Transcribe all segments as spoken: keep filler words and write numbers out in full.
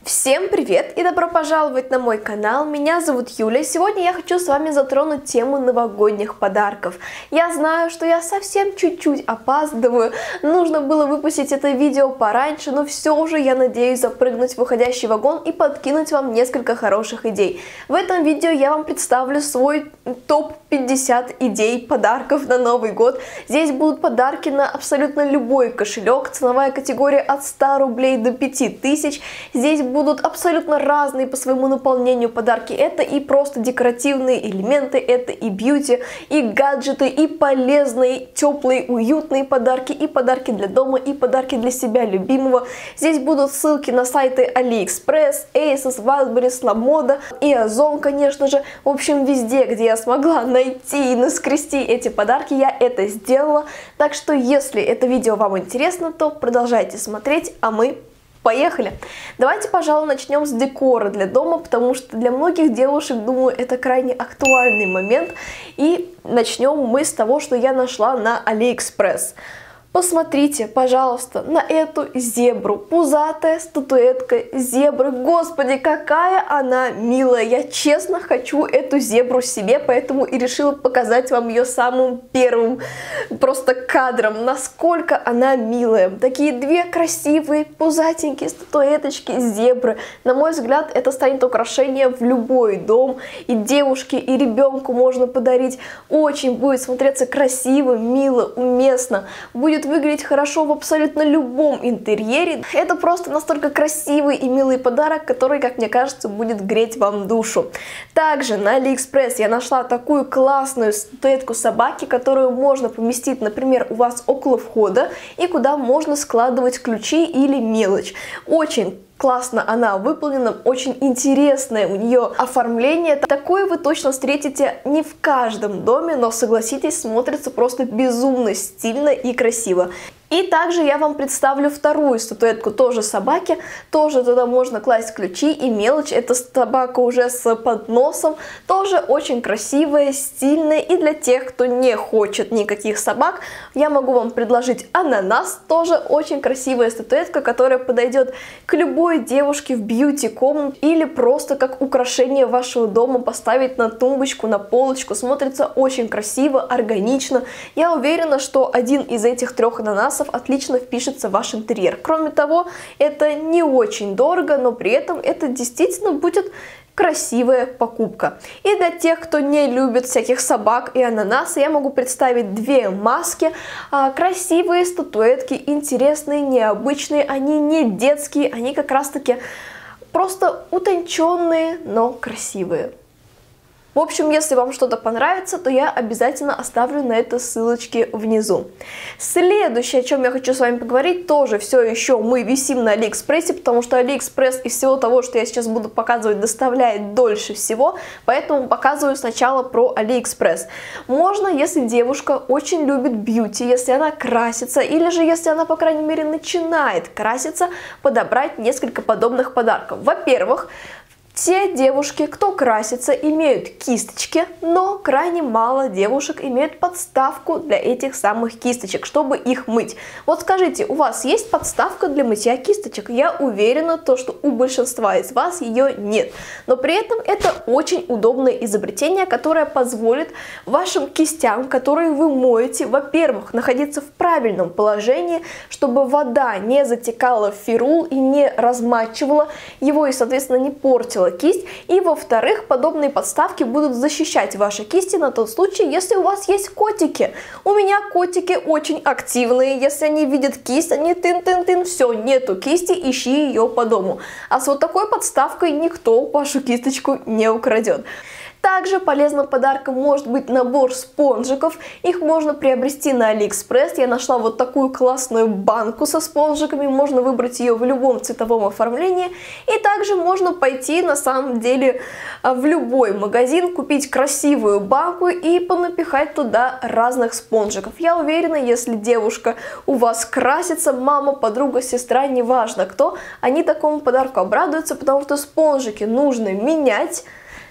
Всем привет и добро пожаловать на мой канал, меня зовут Юля. Сегодня я хочу с вами затронуть тему новогодних подарков. Я знаю, что я совсем чуть-чуть опаздываю, нужно было выпустить это видео пораньше, но все же я надеюсь запрыгнуть в выходящий вагон и подкинуть вам несколько хороших идей. В этом видео я вам представлю свой топ пятьдесят идей подарков на Новый год. Здесь будут подарки на абсолютно любой кошелек, ценовая категория от ста рублей до пяти тысяч. Здесь будут абсолютно разные по своему наполнению подарки. Это и просто декоративные элементы, это и бьюти, и гаджеты, и полезные, теплые, уютные подарки, и подарки для дома, и подарки для себя любимого. Здесь будут ссылки на сайты Алиэкспресс, Asos, Wildberries, Lamoda и Озон, конечно же. В общем, везде, где я смогла найти и наскрести эти подарки, я это сделала. Так что, если это видео вам интересно, то продолжайте смотреть, а мы поехали! Давайте, пожалуй, начнем с декора для дома, потому что для многих девушек, думаю, это крайне актуальный момент. И начнем мы с того, что я нашла на Алиэкспресс. Посмотрите, пожалуйста, на эту зебру. Пузатая статуэтка зебры. Господи, какая она милая. Я честно хочу эту зебру себе, поэтому и решила показать вам ее самым первым просто кадром. Насколько она милая. Такие две красивые пузатенькие статуэточки зебры. На мой взгляд, это станет украшением в любой дом. И девушке, и ребенку можно подарить. Очень будет смотреться красиво, мило, уместно. Будет выглядеть хорошо в абсолютно любом интерьере. Это просто настолько красивый и милый подарок, который, как мне кажется, будет греть вам душу. Также на Алиэкспресс я нашла такую классную статуэтку собаки, которую можно поместить, например, у вас около входа, и куда можно складывать ключи или мелочь. Очень классно она выполнена, очень интересное у нее оформление. Такое вы точно встретите не в каждом доме, но, согласитесь, смотрится просто безумно стильно и красиво. И также я вам представлю вторую статуэтку, тоже собаки, тоже туда можно класть ключи и мелочь. Это собака уже с подносом, тоже очень красивая, стильная. И для тех, кто не хочет никаких собак, я могу вам предложить ананас, тоже очень красивая статуэтка, которая подойдет к любой девушке в бьюти-комнату или просто как украшение вашего дома поставить на тумбочку, на полочку. Смотрится очень красиво, органично. Я уверена, что один из этих трех ананасов отлично впишется в ваш интерьер. Кроме того, это не очень дорого, но при этом это действительно будет красивая покупка. И для тех, кто не любит всяких собак и ананасы, я могу представить две маски. А, красивые статуэтки, интересные, необычные, они не детские, они как раз таки просто утонченные, но красивые. В общем, если вам что-то понравится, то я обязательно оставлю на это ссылочки внизу. Следующее, о чем я хочу с вами поговорить, тоже все еще мы висим на Алиэкспрессе, потому что Алиэкспресс из всего того, что я сейчас буду показывать, доставляет дольше всего, поэтому показываю сначала про Алиэкспресс. Можно, если девушка очень любит бьюти, если она красится, или же если она, по крайней мере, начинает краситься, подобрать несколько подобных подарков. Во-первых, те девушки, кто красится, имеют кисточки, но крайне мало девушек имеют подставку для этих самых кисточек, чтобы их мыть. Вот скажите, у вас есть подставка для мытья кисточек? Я уверена, то, что у большинства из вас ее нет. Но при этом это очень удобное изобретение, которое позволит вашим кистям, которые вы моете, во-первых, находиться в правильном положении, чтобы вода не затекала в феррул и не размачивала его и, соответственно, не портила кисть, и во-вторых, подобные подставки будут защищать ваши кисти на тот случай, если у вас есть котики. У меня котики очень активные, если они видят кисть, они тын-тын-тын, все, нету кисти, ищи ее по дому. А с вот такой подставкой никто вашу кисточку не украдет. Также полезным подарком может быть набор спонжиков. Их можно приобрести на Алиэкспресс. Я нашла вот такую классную банку со спонжиками. Можно выбрать ее в любом цветовом оформлении. И также можно пойти на самом деле в любой магазин, купить красивую банку и понапихать туда разных спонжиков. Я уверена, если девушка у вас красится, мама, подруга, сестра, неважно кто, они такому подарку обрадуются, потому что спонжики нужно менять.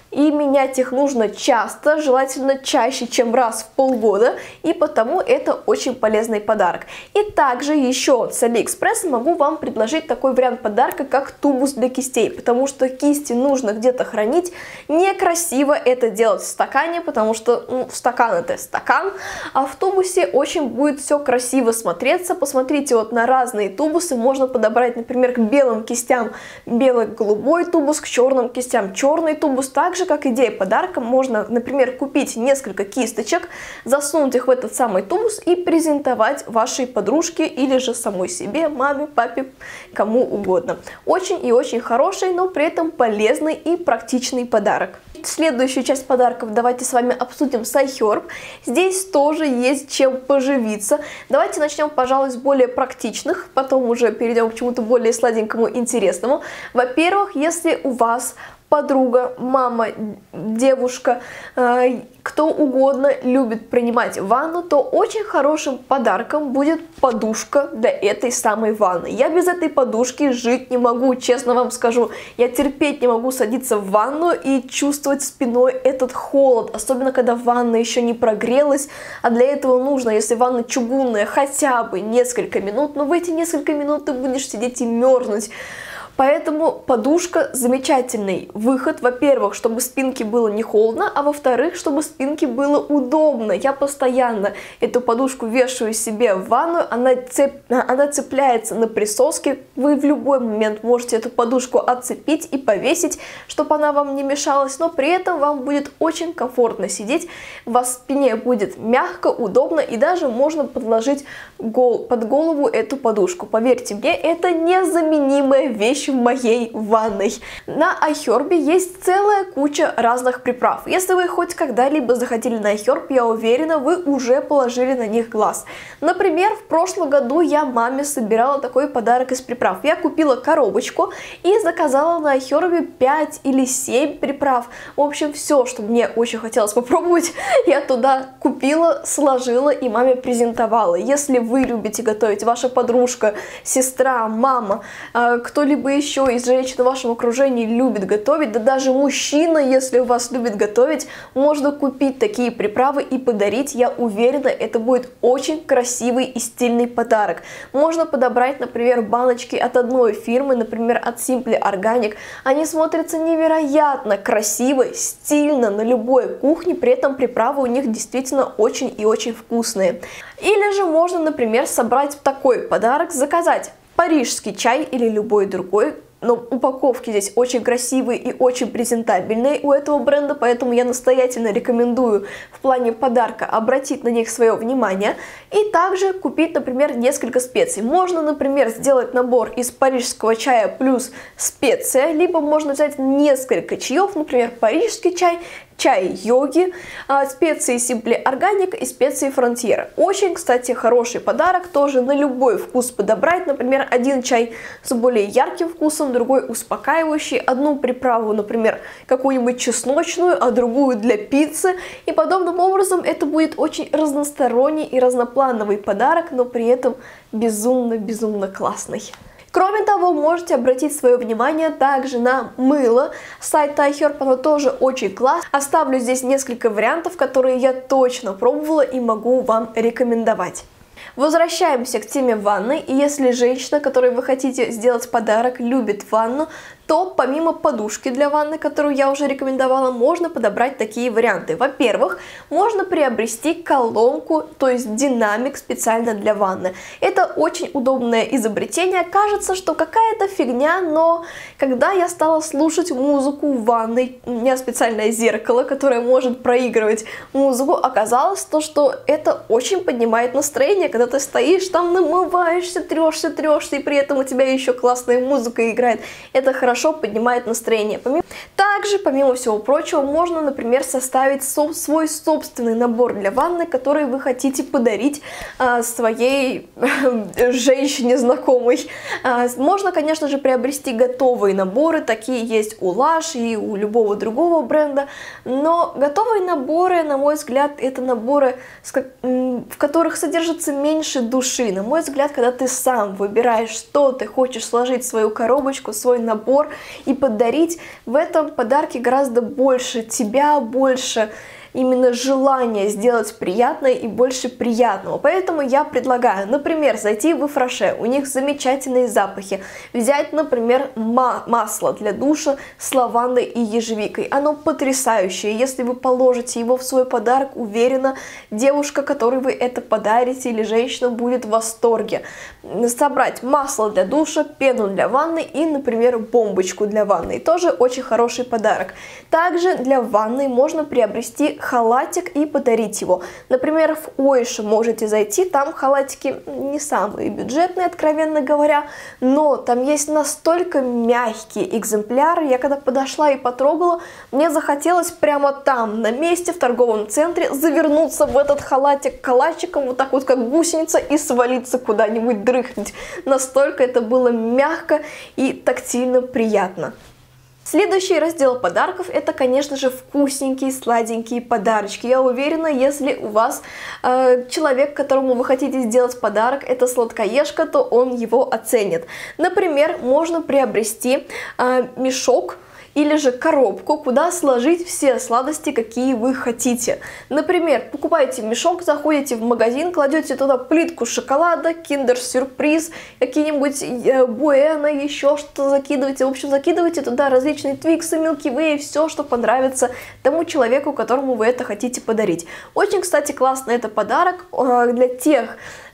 и менять их нужно часто, желательно чаще, чем раз в полгода, и потому это очень полезный подарок. И также еще с Алиэкспресс могу вам предложить такой вариант подарка, как тубус для кистей, потому что кисти нужно где-то хранить, некрасиво это делать в стакане, потому что ну, стакан это стакан, а в тубусе очень будет все красиво смотреться. Посмотрите вот на разные тубусы, можно подобрать, например, к белым кистям бело-голубой тубус, к черным кистям черный тубус. Также, как идея подарка, можно, например, купить несколько кисточек, засунуть их в этот самый тубус и презентовать вашей подружке или же самой себе, маме, папе, кому угодно. Очень и очень хороший, но при этом полезный и практичный подарок. Следующую часть подарков давайте с вами обсудим с iHerb. Здесь тоже есть чем поживиться. Давайте начнем, пожалуй, с более практичных, потом уже перейдем к чему-то более сладенькому, интересному. Во-первых, если у вас подруга, мама, девушка, э, кто угодно любит принимать ванну, то очень хорошим подарком будет подушка для этой самой ванны. Я без этой подушки жить не могу, честно вам скажу. Я терпеть не могу садиться в ванну и чувствовать спиной этот холод, особенно когда ванна еще не прогрелась, а для этого нужно, если ванна чугунная, хотя бы несколько минут, но в эти несколько минут ты будешь сидеть и мерзнуть. Поэтому подушка замечательный выход, во-первых, чтобы спинке было не холодно, а во-вторых, чтобы спинке было удобно. Я постоянно эту подушку вешаю себе в ванну, она, цеп... она цепляется на присоске, вы в любой момент можете эту подушку отцепить и повесить, чтобы она вам не мешалась, но при этом вам будет очень комфортно сидеть, у вас в спине будет мягко, удобно и даже можно подложить гол... под голову эту подушку. Поверьте мне, это незаменимая вещь в моей ванной. На iHerb есть целая куча разных приправ. Если вы хоть когда-либо заходили на iHerb, я уверена, вы уже положили на них глаз. Например, в прошлом году я маме собирала такой подарок из приправ. Я купила коробочку и заказала на iHerb пять или семь приправ. В общем, все, что мне очень хотелось попробовать, я туда купила, сложила и маме презентовала. Если вы любите готовить, ваша подружка, сестра, мама, кто-либо еще из женщин в вашем окружении любит готовить, да даже мужчина, если у вас любит готовить, можно купить такие приправы и подарить. Я уверена, это будет очень красивый и стильный подарок. Можно подобрать, например, баночки от одной фирмы, например, от Simply Organic. Они смотрятся невероятно красиво, стильно на любой кухне, при этом приправы у них действительно очень и очень вкусные. Или же можно, например, собрать такой подарок, заказать парижский чай или любой другой, но упаковки здесь очень красивые и очень презентабельные у этого бренда, поэтому я настоятельно рекомендую в плане подарка обратить на них свое внимание и также купить, например, несколько специй. Можно, например, сделать набор из парижского чая плюс специя, либо можно взять несколько чаев, например, парижский чай, чай йоги, специи Simply Organic и специи Frontier. Очень, кстати, хороший подарок, тоже на любой вкус подобрать. Например, один чай с более ярким вкусом, другой успокаивающий, одну приправу, например, какую-нибудь чесночную, а другую для пиццы. И подобным образом это будет очень разносторонний и разноплановый подарок, но при этом безумно-безумно классный. Кроме того, можете обратить свое внимание также на мыло сайта iHerb, оно тоже очень классно. Оставлю здесь несколько вариантов, которые я точно пробовала и могу вам рекомендовать. Возвращаемся к теме ванны, и если женщина, которой вы хотите сделать подарок, любит ванну, то помимо подушки для ванны, которую я уже рекомендовала, можно подобрать такие варианты. Во-первых, можно приобрести колонку, то есть динамик специально для ванны. Это очень удобное изобретение. Кажется, что какая-то фигня, но когда я стала слушать музыку в ванной, у меня специальное зеркало, которое может проигрывать музыку, оказалось то, что это очень поднимает настроение, когда ты стоишь там, намываешься, трешься, трешься, и при этом у тебя еще классная музыка играет. Это хорошо поднимает настроение. Также, помимо всего прочего, можно, например, составить со свой собственный набор для ванны, который вы хотите подарить а, своей женщине знакомой. А, можно, конечно же, приобрести готовые наборы, такие есть у Lush и у любого другого бренда, но готовые наборы, на мой взгляд, это наборы с, как, в которых содержится меньше души. На мой взгляд, когда ты сам выбираешь, что ты хочешь сложить в свою коробочку, свой набор и подарить, в этом подарке гораздо больше тебя, больше именно желание сделать приятное и больше приятного. Поэтому я предлагаю, например, зайти в Ифраше, у них замечательные запахи. Взять, например, ма масло для душа с лавандой и ежевикой. Оно потрясающее. Если вы положите его в свой подарок, уверена, девушка, которой вы это подарите, или женщина будет в восторге. Собрать масло для душа, пену для ванны и, например, бомбочку для ванны. Тоже очень хороший подарок. Также для ванны можно приобрести халатик и подарить его. Например, в Ойше можете зайти, там халатики не самые бюджетные, откровенно говоря, но там есть настолько мягкие экземпляры. Я когда подошла и потрогала, мне захотелось прямо там, на месте, в торговом центре, завернуться в этот халатик калачиком, вот так вот, как гусеница, и свалиться куда-нибудь дрыхнуть. Настолько это было мягко и тактильно приятно. Следующий раздел подарков — это, конечно же, вкусненькие, сладенькие подарочки. Я уверена, если у вас э, человек, которому вы хотите сделать подарок, это сладкоежка, то он его оценит. Например, можно приобрести э, мешок или же коробку, куда сложить все сладости, какие вы хотите. Например, покупаете мешок, заходите в магазин, кладете туда плитку шоколада, киндер-сюрприз, какие-нибудь э, буэна, еще что-то закидываете. В общем, закидываете туда различные твиксы, милки вей, все, что понравится тому человеку, которому вы это хотите подарить. Очень, кстати, классно это подарок э, для тех,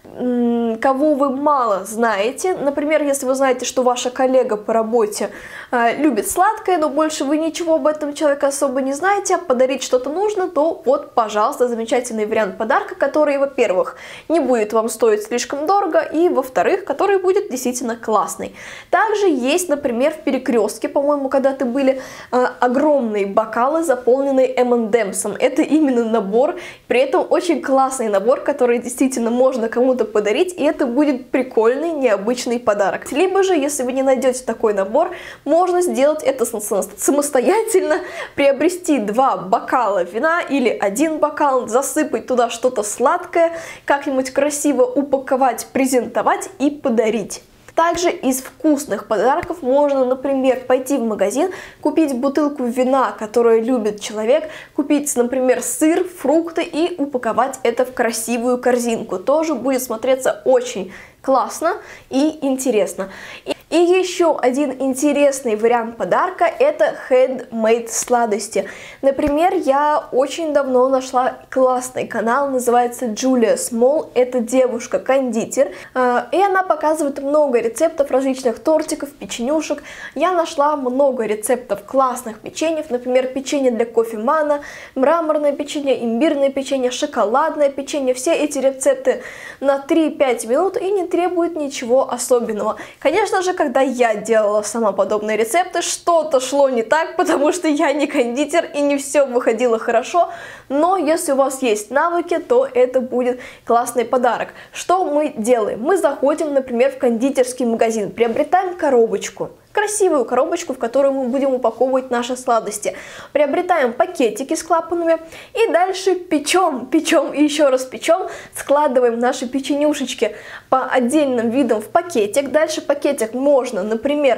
кого вы мало знаете. Например, если вы знаете, что ваша коллега по работе э, любит сладкое, но больше вы ничего об этом человеке особо не знаете, а подарить что-то нужно, то вот, пожалуйста, замечательный вариант подарка, который, во-первых, не будет вам стоить слишком дорого, и, во-вторых, который будет действительно классный. Также есть, например, в Перекрестке, по-моему, когда-то были э, огромные бокалы, заполненные эм энд эмсом. Это именно набор, при этом очень классный набор, который действительно можно кому-то подарить, и это будет прикольный, необычный подарок. Либо же, если вы не найдете такой набор, можно сделать это самостоятельно, приобрести два бокала вина или один бокал, засыпать туда что-то сладкое, как-нибудь красиво упаковать, презентовать и подарить. Также из вкусных подарков можно, например, пойти в магазин, купить бутылку вина, которую любит человек, купить, например, сыр, фрукты и упаковать это в красивую корзинку. Тоже будет смотреться очень классно и интересно. И еще один интересный вариант подарка — это handmade сладости. Например, я очень давно нашла классный канал, называется Джулия Смол. Это девушка-кондитер, и она показывает много рецептов различных тортиков, печенюшек. Я нашла много рецептов классных печеньев, например, печенье для кофемана, мраморное печенье, имбирное печенье, шоколадное печенье. Все эти рецепты на три-пять минут и не требуют ничего особенного. Конечно же, когда я делала сама подобные рецепты, что-то шло не так, потому что я не кондитер и не все выходило хорошо, но если у вас есть навыки, то это будет классный подарок. Что мы делаем? Мы заходим, например, в кондитерский магазин, приобретаем коробочку. Красивую коробочку, в которую мы будем упаковывать наши сладости. Приобретаем пакетики с клапанами и дальше печем, печем и еще раз печем. Складываем наши печенюшечки по отдельным видам в пакетик. Дальше пакетик можно, например,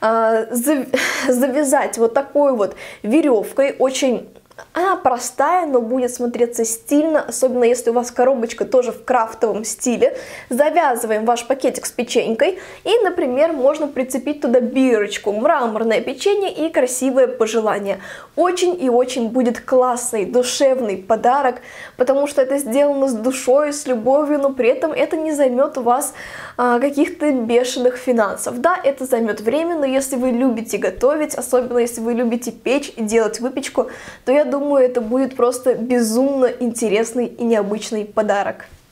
завязать вот такой вот веревкой, очень... Она простая, но будет смотреться стильно, особенно если у вас коробочка тоже в крафтовом стиле. Завязываем ваш пакетик с печенькой и, например, можно прицепить туда бирочку, мраморное печенье и красивое пожелание. Очень и очень будет классный, душевный подарок, потому что это сделано с душой, с любовью, но при этом это не займет у вас а, каких-то бешеных финансов. Да, это займет время, но если вы любите готовить, особенно если вы любите печь и делать выпечку, то я думаю, это будет просто безумно интересный и необычный подарок.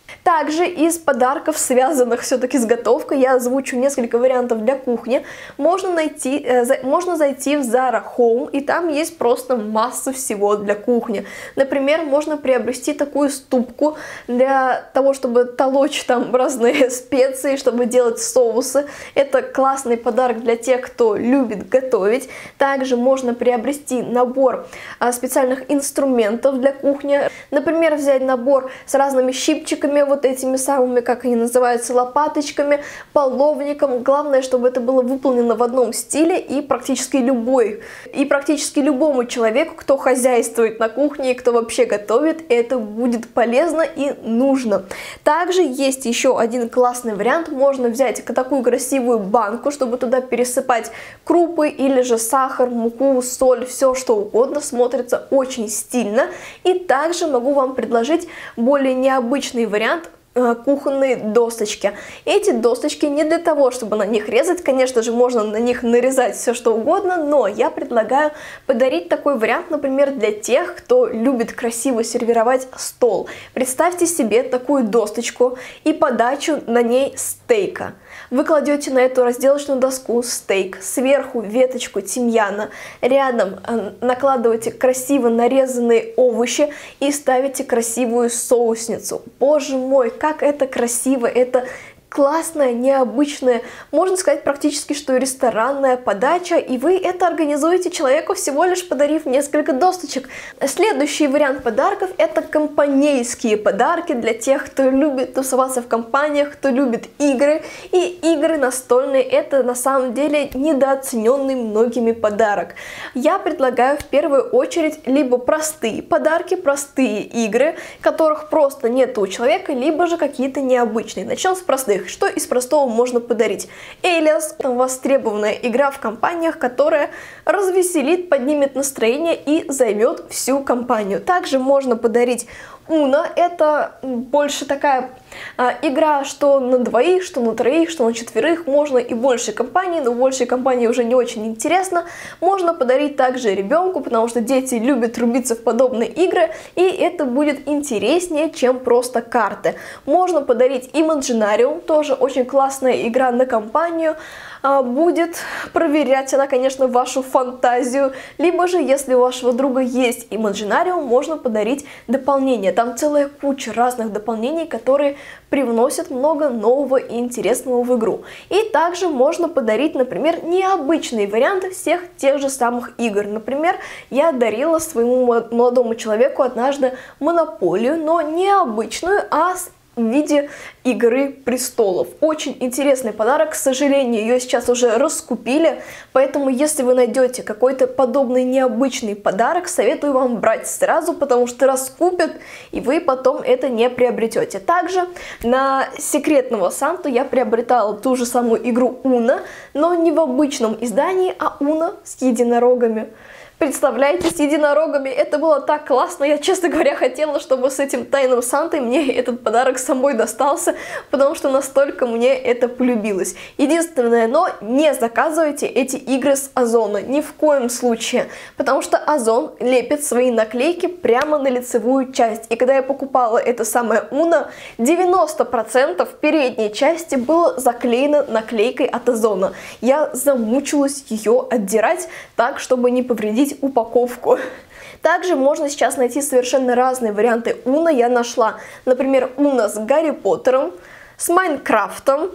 Также из подарков, связанных все-таки с готовкой, я озвучу несколько вариантов для кухни. Можно, найти, э, за, можно зайти в Zara Home, и там есть просто масса всего для кухни. Например, можно приобрести такую ступку для того, чтобы толочь там разные специи, чтобы делать соусы. Это классный подарок для тех, кто любит готовить. Также можно приобрести набор э, специальных инструментов для кухни. Например, взять набор с разными щипчиками, вот этими самыми, как они называются, лопаточками, половником. Главное, чтобы это было выполнено в одном стиле, и практически любой, и практически любому человеку, кто хозяйствует на кухне и кто вообще готовит, это будет полезно и нужно. Также есть еще один классный вариант. Можно взять такую красивую банку, чтобы туда пересыпать крупы или же сахар, муку, соль, все что угодно. Смотрится очень стильно. И также могу вам предложить более необычный вариант — кухонные досточки. Эти досточки не для того, чтобы на них резать, конечно же, можно на них нарезать все что угодно, но я предлагаю подарить такой вариант, например, для тех, кто любит красиво сервировать стол. Представьте себе такую досточку и подачу на ней стейка. Вы кладете на эту разделочную доску стейк, сверху веточку тимьяна, рядом накладываете красиво нарезанные овощи и ставите красивую соусницу. Боже мой, как это красиво! Это классная, необычная, можно сказать практически, что и ресторанная подача, и вы это организуете человеку, всего лишь подарив несколько досточек. Следующий вариант подарков — это компанейские подарки для тех, кто любит тусоваться в компаниях, кто любит игры, и игры настольные — это на самом деле недооцененный многими подарок. Я предлагаю в первую очередь либо простые подарки, простые игры, которых просто нет у человека, либо же какие-то необычные. Начнем с простых. Что из простого можно подарить? Элиас — востребованная игра в компаниях, которая развеселит, поднимет настроение и займет всю компанию. Также можно подарить Уно. Это больше такая а, игра, что на двоих, что на троих, что на четверых. Можно и больше компаний, но больше компаний уже не очень интересно. Можно подарить также ребенку, потому что дети любят рубиться в подобные игры, и это будет интереснее, чем просто карты. Можно подарить Imaginarium, тоже очень классная игра на компанию. А, будет проверять она, конечно, вашу фантазию. Либо же, если у вашего друга есть Imaginarium, можно подарить дополнение. Там целая куча разных дополнений, которые привносят много нового и интересного в игру. И также можно подарить, например, необычные варианты всех тех же самых игр. Например, я дарила своему молодому человеку однажды Монополию, но не обычную, а с в виде Игры престолов. Очень интересный подарок. К сожалению, ее сейчас уже раскупили, поэтому если вы найдете какой-то подобный необычный подарок, советую вам брать сразу, потому что раскупят, и вы потом это не приобретете. Также на секретного Санту я приобретала ту же самую игру Уно, но не в обычном издании, а Уно с единорогами. Представляете, с единорогами, это было так классно, я, честно говоря, хотела, чтобы с этим тайным Сантой мне этот подарок самой достался, потому что настолько мне это полюбилось. Единственное, но не заказывайте эти игры с Озона, ни в коем случае, потому что Озон лепит свои наклейки прямо на лицевую часть, и когда я покупала это самое Уно, девяносто процентов передней части было заклеено наклейкой от Озона. Я замучилась ее отдирать так, чтобы не повредить упаковку. Также можно сейчас найти совершенно разные варианты Уно. Я нашла, например, Уно с Гарри Поттером, с Майнкрафтом,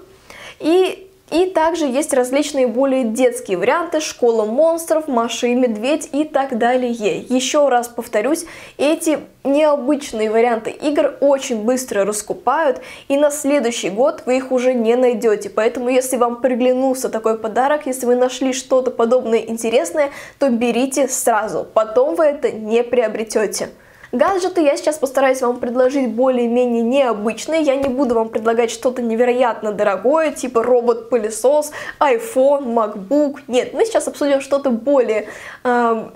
и И также есть различные более детские варианты: Школа монстров, Маша и Медведь и так далее. Еще раз повторюсь, эти необычные варианты игр очень быстро раскупают, и на следующий год вы их уже не найдете. Поэтому, если вам приглянулся такой подарок, если вы нашли что-то подобное интересное, то берите сразу, потом вы это не приобретете. Гаджеты я сейчас постараюсь вам предложить более-менее необычные. Я не буду вам предлагать что-то невероятно дорогое, типа робот-пылесос, iPhone, MacBook. Нет, мы сейчас обсудим что-то более... Э,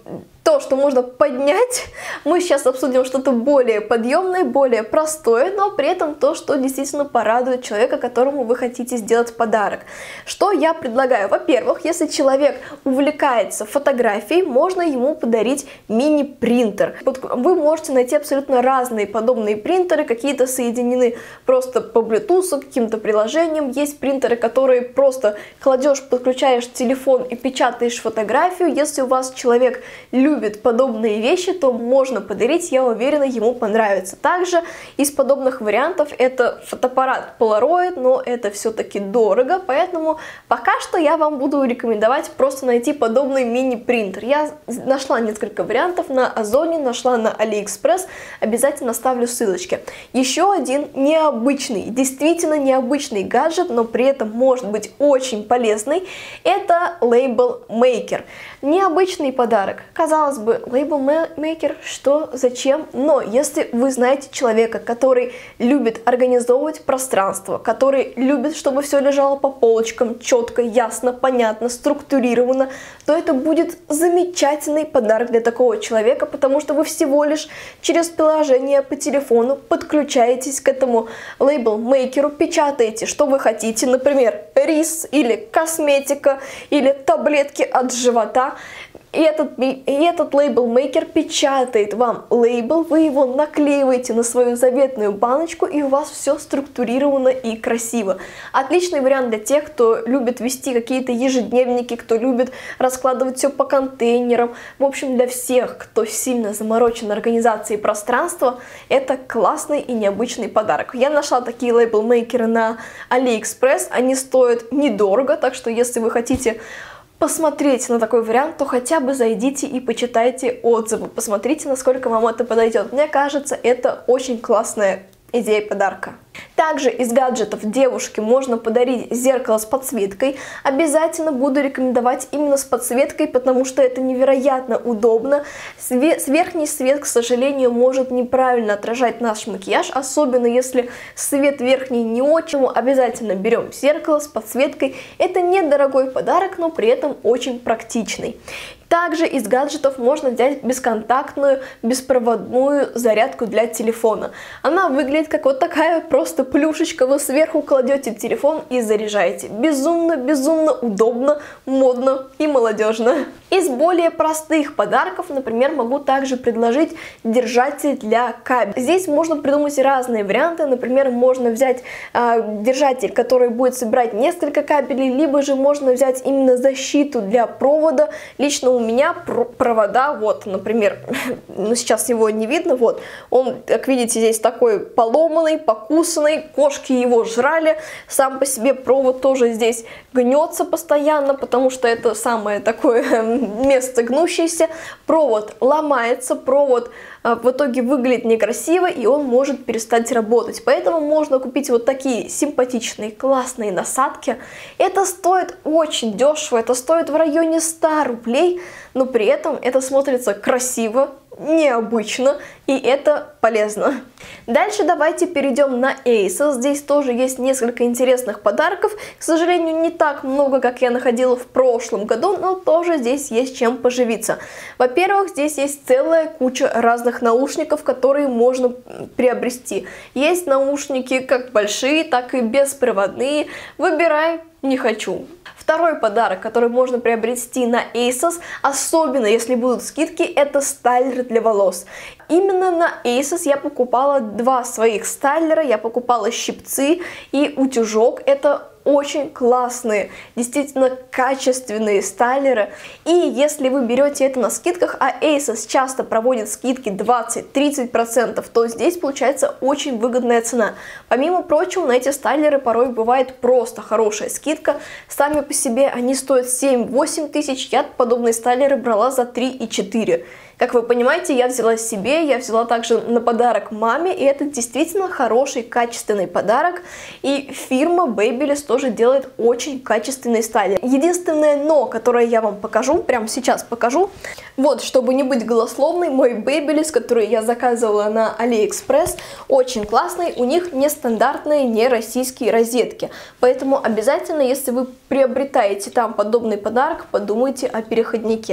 то, что можно поднять. Мы сейчас обсудим что-то более подъемное, более простое, но при этом то, что действительно порадует человека, которому вы хотите сделать подарок. Что я предлагаю? Во-первых, если человек увлекается фотографией, можно ему подарить мини-принтер. Вы можете найти абсолютно разные подобные принтеры, какие-то соединены просто по Bluetooth, каким-то приложением. Есть принтеры, которые просто кладешь, подключаешь телефон и печатаешь фотографию. Если у вас человек любит любит подобные вещи, то можно подарить, я уверена, ему понравится. Также из подобных вариантов это фотоаппарат Polaroid, но это все-таки дорого, поэтому пока что я вам буду рекомендовать просто найти подобный мини-принтер. Я нашла несколько вариантов на Озоне, нашла на AliExpress, обязательно оставлю ссылочки. Еще один необычный, действительно необычный гаджет, но при этом может быть очень полезный, это Label Maker. Необычный подарок. Казалось бы, Label Maker, что, зачем? Но если вы знаете человека, который любит организовывать пространство, который любит, чтобы все лежало по полочкам, четко, ясно, понятно, структурировано, то это будет замечательный подарок для такого человека, потому что вы всего лишь через приложение по телефону подключаетесь к этому Label Maker, печатаете, что вы хотите, например, рис или косметика, или таблетки от живота. И этот, и этот Label Maker печатает вам лейбл, вы его наклеиваете на свою заветную баночку, и у вас все структурировано и красиво. Отличный вариант для тех, кто любит вести какие-то ежедневники, кто любит раскладывать все по контейнерам. В общем, для всех, кто сильно заморочен организацией пространства, это классный и необычный подарок. Я нашла такие Label Maker на AliExpress, они стоят недорого, так что если вы хотите посмотреть на такой вариант, то хотя бы зайдите и почитайте отзывы, посмотрите, насколько вам это подойдет. Мне кажется, это очень классная идея подарка. Также из гаджетов девушке можно подарить зеркало с подсветкой. Обязательно буду рекомендовать именно с подсветкой, потому что это невероятно удобно. Верхний свет, к сожалению, может неправильно отражать наш макияж, особенно если свет верхний не очень. Обязательно берем зеркало с подсветкой. Это недорогой подарок, но при этом очень практичный. Также из гаджетов можно взять бесконтактную, беспроводную зарядку для телефона. Она выглядит как вот такая просто плюшечка. Вы сверху кладете телефон и заряжаете. Безумно-безумно удобно, модно и молодежно. Из более простых подарков, например, могу также предложить держатель для кабеля. Здесь можно придумать разные варианты. Например, можно взять э, держатель, который будет собирать несколько кабелей, либо же можно взять именно защиту для провода. Лично у меня провода, вот, например, ну сейчас его не видно, вот, он, как видите, здесь такой поломанный, покусанный, кошки его жрали, сам по себе провод тоже здесь гнется постоянно, потому что это самое такое место гнущееся, провод ломается, провод в итоге выглядит некрасиво, и он может перестать работать. Поэтому можно купить вот такие симпатичные, классные насадки. Это стоит очень дешево, это стоит в районе ста рублей, но при этом это смотрится красиво, необычно, и это полезно. Дальше давайте перейдем на Asus. Здесь тоже есть несколько интересных подарков. К сожалению, не так много, как я находила в прошлом году, но тоже здесь есть чем поживиться. Во-первых, здесь есть целая куча разных наушников, которые можно приобрести. Есть наушники как большие, так и беспроводные. Выбирай, не хочу. Второй подарок, который можно приобрести на Asus, особенно если будут скидки, это стайлер для волос. Именно на Asus я покупала два своих стайлера, я покупала щипцы и утюжок. Это очень классные, действительно качественные стайлеры. И если вы берете это на скидках, а Asus часто проводит скидки двадцать-тридцать процентов, то здесь получается очень выгодная цена. Помимо прочего, на эти стайлеры порой бывает просто хорошая скидка. Сами по себе они стоят семь-восемь тысяч, я подобные стайлеры брала за три и четыре. Как вы понимаете, я взяла себе, я взяла также на подарок маме, и это действительно хороший, качественный подарок. И фирма Babyliss тоже делает очень качественный стайлер. Единственное но, которое я вам покажу, прямо сейчас покажу, вот, чтобы не быть голословной, мой Babyliss, который я заказывала на AliExpress, очень классный, у них нестандартные, не российские розетки. Поэтому обязательно, если вы приобретаете там подобный подарок, подумайте о переходнике.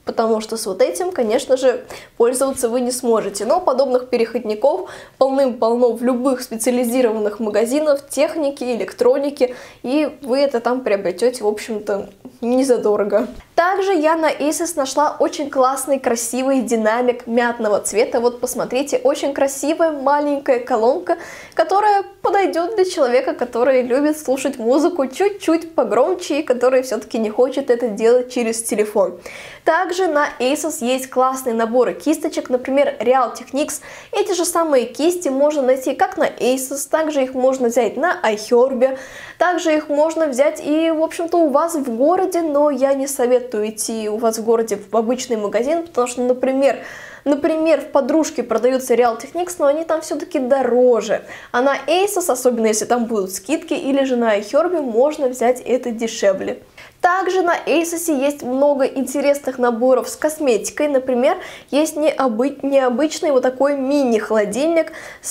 потому что с вот этим, конечно же, пользоваться вы не сможете. Но подобных переходников полным-полно в любых специализированных магазинах техники, электроники, и вы это там приобретете, в общем-то, не задорого. Также я на Asus нашла очень классный, красивый динамик мятного цвета. Вот посмотрите, очень красивая маленькая колонка, которая подойдет для человека, который любит слушать музыку чуть-чуть погромче и который все-таки не хочет это делать через телефон. Также на Asus есть классные наборы кисточек, например, Real Techniques. Эти же самые кисти можно найти как на Asus, также их можно взять на iHerb, также их можно взять и, в общем-то, у вас в городе, но я не советую идти у вас в городе в обычный магазин, потому что, например, Например, в Подружке продаются Real Techniques, но они там все-таки дороже. А на Asus, особенно если там будут скидки, или же на iHerb, можно взять это дешевле. Также на Asus есть много интересных наборов с косметикой. Например, есть необы... необычный вот такой мини-холодильник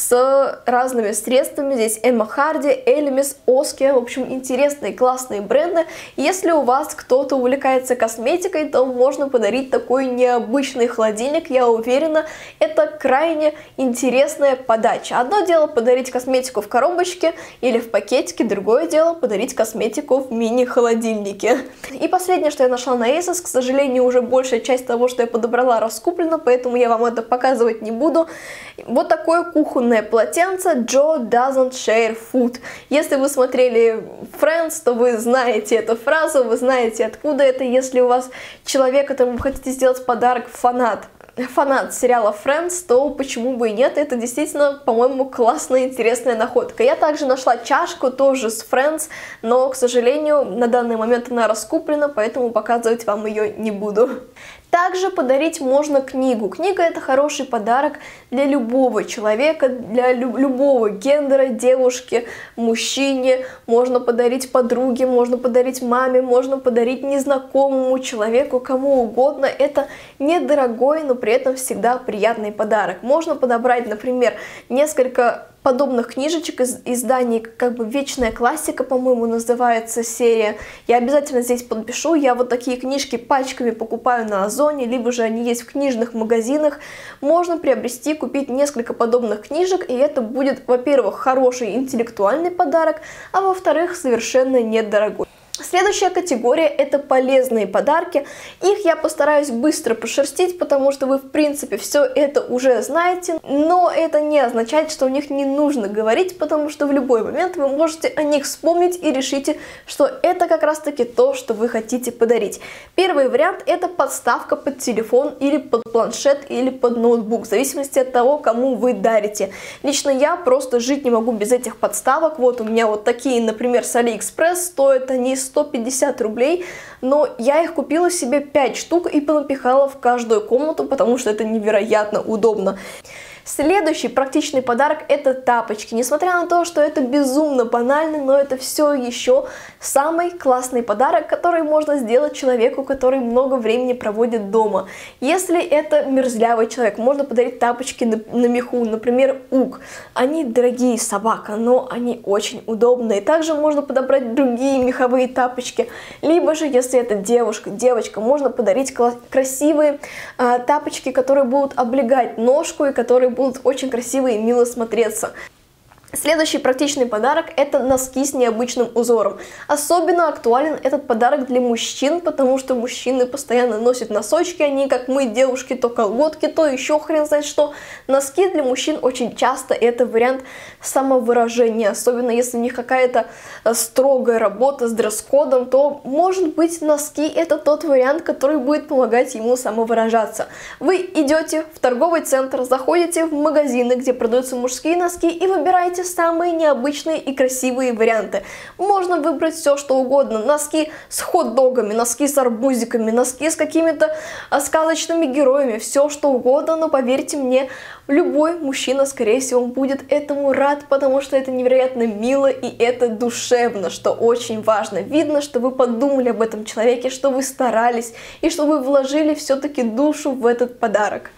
с разными средствами. Здесь Emma Hardy, Elemis, Oski. В общем, интересные, классные бренды. Если у вас кто-то увлекается косметикой, то можно подарить такой необычный холодильник. Я уверена, это крайне интересная подача. Одно дело подарить косметику в коробочке или в пакетике, другое дело подарить косметику в мини-холодильнике. И последнее, что я нашла на Asus, к сожалению, уже большая часть того, что я подобрала, раскуплена, поэтому я вам это показывать не буду. Вот такое кухонное полотенце Joe Doesn't Share Food. Если вы смотрели Friends, то вы знаете эту фразу, вы знаете, откуда это. Если у вас человек, которому вы хотите сделать подарок, фанат, фанат сериала Friends, то почему бы и нет, это действительно, по-моему, классная, интересная находка. Я также нашла чашку, тоже с Friends, но, к сожалению, на данный момент она раскуплена, поэтому показывать вам ее не буду. Также подарить можно книгу. Книга — это хороший подарок для любого человека, для лю любого гендера, девушки, мужчине. Можно подарить подруге, можно подарить маме, можно подарить незнакомому человеку, кому угодно. Это недорогой, но при этом всегда приятный подарок. Можно подобрать, например, несколько подобных книжечек из изданий, как бы «Вечная классика», по-моему, называется серия. Я обязательно здесь подпишу. Я вот такие книжки пачками покупаю на Озоне, либо же они есть в книжных магазинах. Можно приобрести, купить несколько подобных книжек, и это будет, во-первых, хороший интеллектуальный подарок, а во-вторых, совершенно недорогой. Следующая категория — это полезные подарки. Их я постараюсь быстро пошерстить, потому что вы, в принципе, все это уже знаете, но это не означает, что о них не нужно говорить, потому что в любой момент вы можете о них вспомнить и решите, что это как раз-таки то, что вы хотите подарить. Первый вариант — это подставка под телефон или под планшет или под ноутбук, в зависимости от того, кому вы дарите. Лично я просто жить не могу без этих подставок. Вот у меня вот такие, например, с AliExpress, стоят они сто пятьдесят рублей, но я их купила себе пять штук и понапихала в каждую комнату, потому что это невероятно удобно. Следующий практичный подарок — это тапочки. Несмотря на то, что это безумно банально, но это все еще самый классный подарок, который можно сделать человеку, который много времени проводит дома. Если это мерзлявый человек, можно подарить тапочки на, на меху, например, Уг. Они дорогие, собака, но они очень удобные. Также можно подобрать другие меховые тапочки. Либо же, если это девушка, девочка, можно подарить красивые а, тапочки, которые будут облегать ножку и которые будут очень красивые и мило смотреться. Следующий практичный подарок — это носки с необычным узором. Особенно актуален этот подарок для мужчин, потому что мужчины постоянно носят носочки, они, как мы, девушки, то колготки, то еще хрен знает что. Носки для мужчин очень часто это вариант самовыражения, особенно если у них какая-то строгая работа с дресс-кодом, то, может быть, носки — это тот вариант, который будет помогать ему самовыражаться. Вы идете в торговый центр, заходите в магазины, где продаются мужские носки, и выбираете самые необычные и красивые варианты. Можно выбрать все, что угодно. Носки с хот-догами, носки с арбузиками, носки с какими-то сказочными героями, все что угодно, но поверьте мне, любой мужчина, скорее всего, будет этому рад, потому что это невероятно мило и это душевно, что очень важно. Видно, что вы подумали об этом человеке, что вы старались и что вы вложили все-таки душу в этот подарок.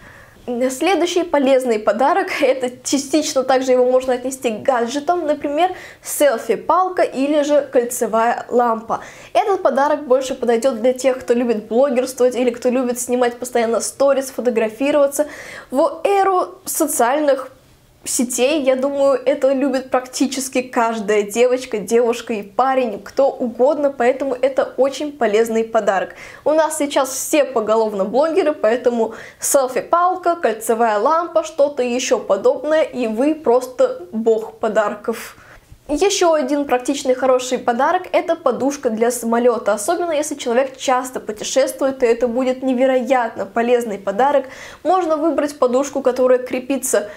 Следующий полезный подарок, это частично также его можно отнести к гаджетам, например, селфи-палка или же кольцевая лампа. Этот подарок больше подойдет для тех, кто любит блогерствовать или кто любит снимать постоянно сторис, фотографироваться. В эру социальных сетей, я думаю, это любит практически каждая девочка, девушка и парень, кто угодно, поэтому это очень полезный подарок. У нас сейчас все поголовно блогеры, поэтому селфи-палка, кольцевая лампа, что-то еще подобное, и вы просто бог подарков. Еще один практичный хороший подарок – это подушка для самолета. Особенно если человек часто путешествует, то это будет невероятно полезный подарок. Можно выбрать подушку, которая крепится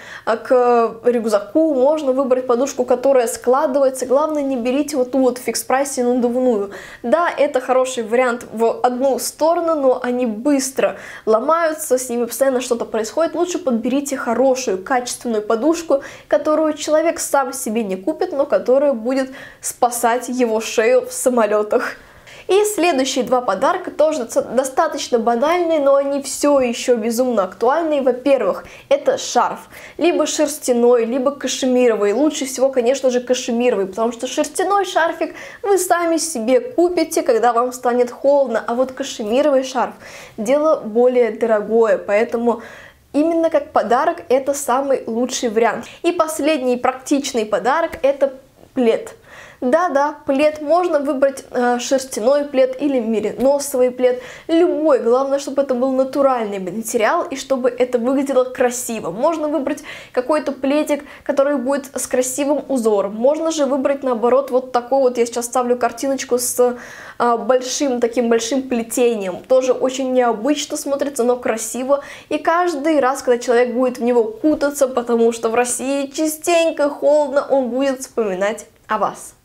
к рюкзаку, можно выбрать подушку, которая складывается. Главное, не берите вот ту вот в фикс-прайсе надувную. Да, это хороший вариант в одну сторону, но они быстро ломаются, с ними постоянно что-то происходит. Лучше подберите хорошую, качественную подушку, которую человек сам себе не купит, но которая которая будет спасать его шею в самолетах. И следующие два подарка тоже достаточно банальные, но они все еще безумно актуальны. Во-первых, это шарф. Либо шерстяной, либо кашемировый. Лучше всего, конечно же, кашемировый, потому что шерстяной шарфик вы сами себе купите, когда вам станет холодно. А вот кашемировый шарф – дело более дорогое, поэтому именно как подарок это самый лучший вариант. И последний практичный подарок – это плед. Да-да, плед можно выбрать э, шерстяной плед или мериносовый плед, любой, главное, чтобы это был натуральный материал и чтобы это выглядело красиво. Можно выбрать какой-то пледик, который будет с красивым узором, можно же выбрать наоборот вот такой вот, я сейчас ставлю картиночку с э, большим, таким большим плетением, тоже очень необычно смотрится, но красиво, и каждый раз, когда человек будет в него кутаться, потому что в России частенько холодно, он будет вспоминать о вас.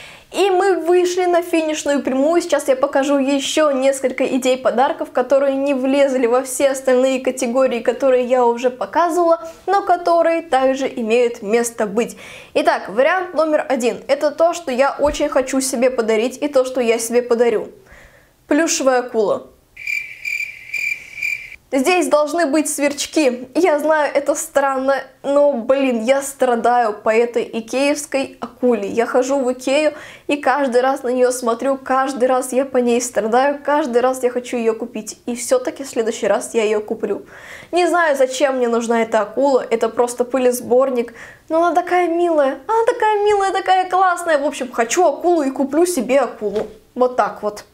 И мы вышли на финишную прямую. Сейчас я покажу еще несколько идей подарков, которые не влезли во все остальные категории, которые я уже показывала, но которые также имеют место быть. Итак, вариант номер один. Это то, что я очень хочу себе подарить, и то, что я себе подарю. Плюшевая акула. Здесь должны быть сверчки. Я знаю, это странно, но, блин, я страдаю по этой икеевской акуле. Я хожу в Икею и каждый раз на нее смотрю, каждый раз я по ней страдаю, каждый раз я хочу ее купить. И все-таки в следующий раз я ее куплю. Не знаю, зачем мне нужна эта акула, это просто пылесборник, но она такая милая, она такая милая, такая классная. В общем, хочу акулу и куплю себе акулу. Вот так вот.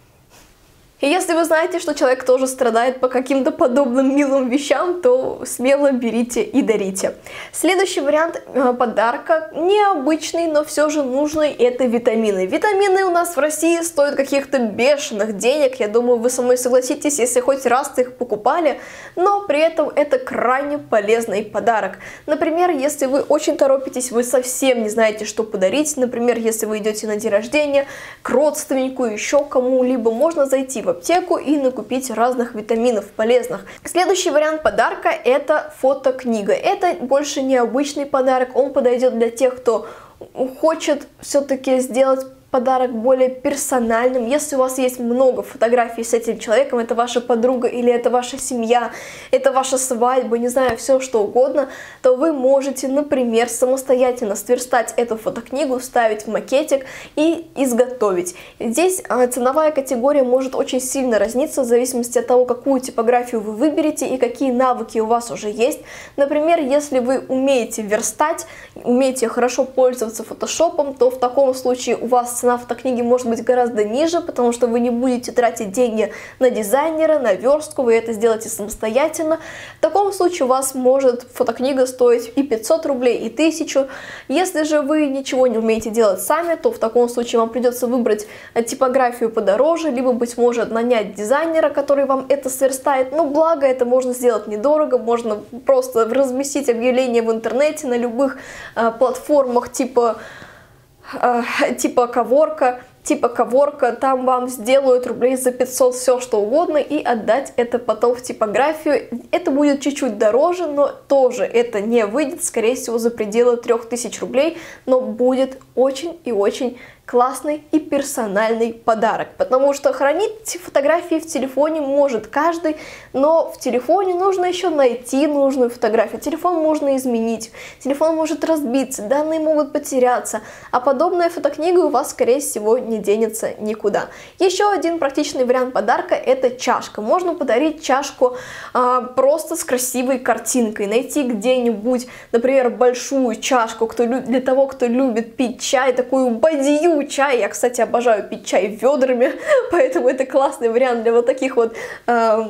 И если вы знаете, что человек тоже страдает по каким-то подобным милым вещам, то смело берите и дарите. Следующий вариант э, подарка необычный, но все же нужный, это витамины. Витамины у нас в России стоят каких-то бешеных денег, я думаю, вы со мной согласитесь, если хоть раз их покупали, но при этом это крайне полезный подарок. Например, если вы очень торопитесь, вы совсем не знаете, что подарить, например, если вы идете на день рождения, к родственнику, еще кому-либо, можно зайти в аптеку и накупить разных витаминов полезных. Следующий вариант подарка – это фотокнига. Это больше необычный подарок, он подойдет для тех, кто хочет все-таки сделать подарок более персональным. Если у вас есть много фотографий с этим человеком, это ваша подруга или это ваша семья, это ваша свадьба, не знаю, все что угодно, то вы можете, например, самостоятельно сверстать эту фотокнигу, вставить в макетик и изготовить. Здесь ценовая категория может очень сильно разниться в зависимости от того, какую типографию вы выберете и какие навыки у вас уже есть. Например, если вы умеете верстать, умеете хорошо пользоваться фотошопом, то в таком случае у вас цена фотокниги может быть гораздо ниже, потому что вы не будете тратить деньги на дизайнера, на верстку, вы это сделаете самостоятельно. В таком случае у вас может фотокнига стоить и пятьсот рублей, и тысячу. Если же вы ничего не умеете делать сами, то в таком случае вам придется выбрать типографию подороже, либо, быть может, нанять дизайнера, который вам это сверстает. Но благо это можно сделать недорого, можно просто разместить объявление в интернете на любых э, платформах типа типа Коворка, типа Коворка, там вам сделают рублей за пятьсот все что угодно и отдать это потом в типографию. Это будет чуть-чуть дороже, но тоже это не выйдет, скорее всего, за пределы трёх тысяч рублей, но будет очень и очень классный и персональный подарок, потому что хранить фотографии в телефоне может каждый, но в телефоне нужно еще найти нужную фотографию, телефон можно изменить, телефон может разбиться, данные могут потеряться, а подобная фотокнига у вас, скорее всего, не денется никуда. Еще один практичный вариант подарка — это чашка. Можно подарить чашку а, просто с красивой картинкой, найти где-нибудь, например, большую чашку кто, для того, кто любит пить чай, такую бадью чай. Я, кстати, обожаю пить чай ведрами, поэтому это классный вариант для вот таких вот э,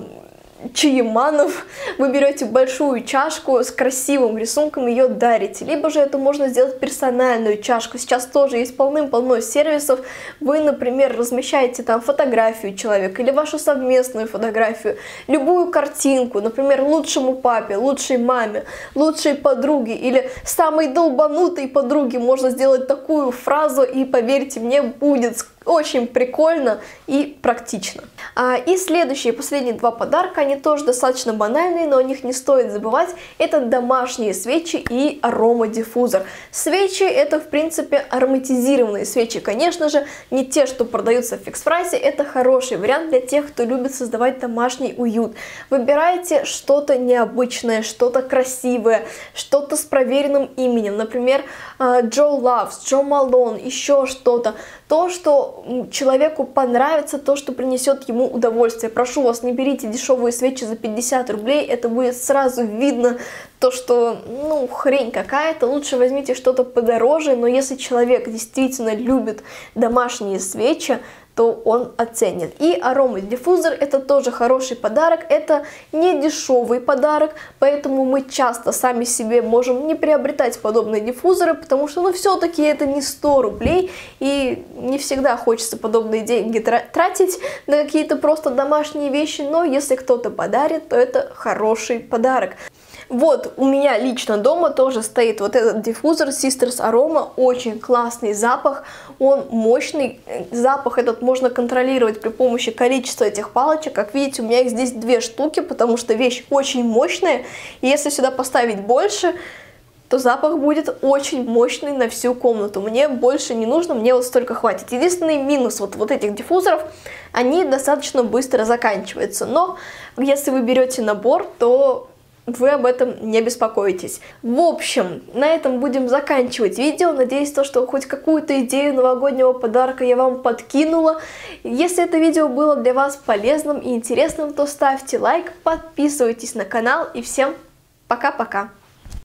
чаеманов. Вы берете большую чашку с красивым рисунком, ее дарите. Либо же это можно сделать персональную чашку. Сейчас тоже есть полным-полно сервисов. Вы, например, размещаете там фотографию человека или вашу совместную фотографию, любую картинку, например, лучшему папе, лучшей маме, лучшей подруге или самой долбанутой подруге можно сделать такую фразу, и поверьте мне, будет очень прикольно и практично. А, и следующие, последние два подарка, они тоже достаточно банальные, но о них не стоит забывать. Это домашние свечи и аромадиффузор. Свечи — это, в принципе, ароматизированные свечи. Конечно же, не те, что продаются в фикс-прайсе. Это хороший вариант для тех, кто любит создавать домашний уют. Выбирайте что-то необычное, что-то красивое, что-то с проверенным именем. Например, Джо Лавс, Джо Малон, еще что-то. То, что человеку понравится, то, что принесет ему удовольствие. Прошу вас, не берите дешевые свечи за пятьдесят рублей, это будет сразу видно, то, что, ну, хрень какая-то. Лучше возьмите что-то подороже, но если человек действительно любит домашние свечи, то он оценит. И аромадиффузор — это тоже хороший подарок, это не дешевый подарок, поэтому мы часто сами себе можем не приобретать подобные диффузоры, потому что, ну, все-таки это не сто рублей, и не всегда хочется подобные деньги тратить на какие-то просто домашние вещи, но если кто-то подарит, то это хороший подарок. Вот, у меня лично дома тоже стоит вот этот диффузор Sisters Aroma, очень классный запах, он мощный, запах этот можно контролировать при помощи количества этих палочек. Как видите, у меня их здесь две штуки, потому что вещь очень мощная, и если сюда поставить больше, то запах будет очень мощный на всю комнату. Мне больше не нужно, мне вот столько хватит. Единственный минус вот, вот этих диффузоров, они достаточно быстро заканчиваются, но если вы берете набор, то вы об этом не беспокойтесь. В общем, на этом будем заканчивать видео. Надеюсь, то, что хоть какую-то идею новогоднего подарка я вам подкинула. Если это видео было для вас полезным и интересным, то ставьте лайк, подписывайтесь на канал и всем пока-пока!